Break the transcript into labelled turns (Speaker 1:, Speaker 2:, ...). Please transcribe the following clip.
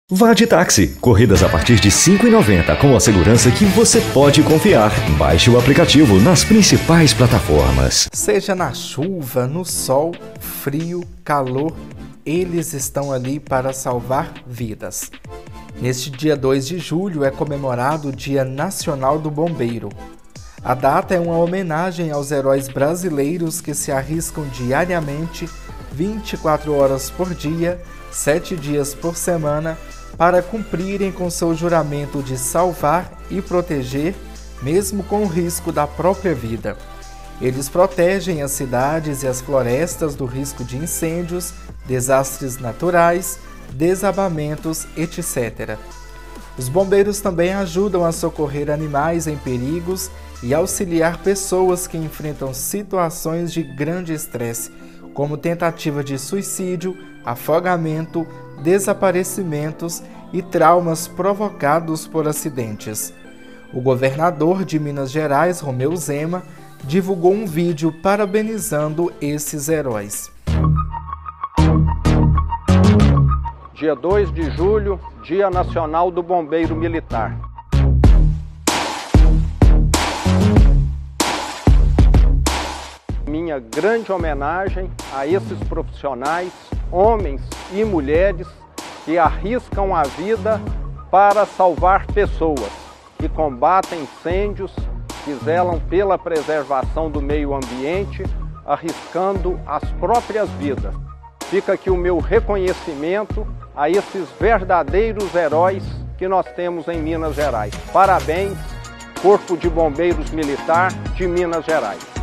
Speaker 1: Vá de táxi. Corridas a partir de R$ 5,90 com a segurança que você pode confiar. Baixe o aplicativo nas principais plataformas.
Speaker 2: Seja na chuva, no sol, frio, calor, eles estão ali para salvar vidas. Neste dia 2 de julho é comemorado o Dia Nacional do Bombeiro. A data é uma homenagem aos heróis brasileiros que se arriscam diariamente, 24 horas por dia, 7 dias por semana, para cumprirem com seu juramento de salvar e proteger, mesmo com o risco da própria vida. Eles protegem as cidades e as florestas do risco de incêndios, desastres naturais, desabamentos, etc. Os bombeiros também ajudam a socorrer animais em perigos e auxiliar pessoas que enfrentam situações de grande estresse, como tentativa de suicídio, afogamento, desaparecimentos e traumas provocados por acidentes. O governador de Minas Gerais, Romeu Zema, divulgou um vídeo parabenizando esses heróis.
Speaker 3: Dia 2 de julho, Dia Nacional do Bombeiro Militar. Minha grande homenagem a esses profissionais, homens e mulheres, que arriscam a vida para salvar pessoas, que combatem incêndios, que zelam pela preservação do meio ambiente, arriscando as próprias vidas. Fica aqui o meu reconhecimento a esses verdadeiros heróis que nós temos em Minas Gerais. Parabéns, Corpo de Bombeiros Militar de Minas Gerais.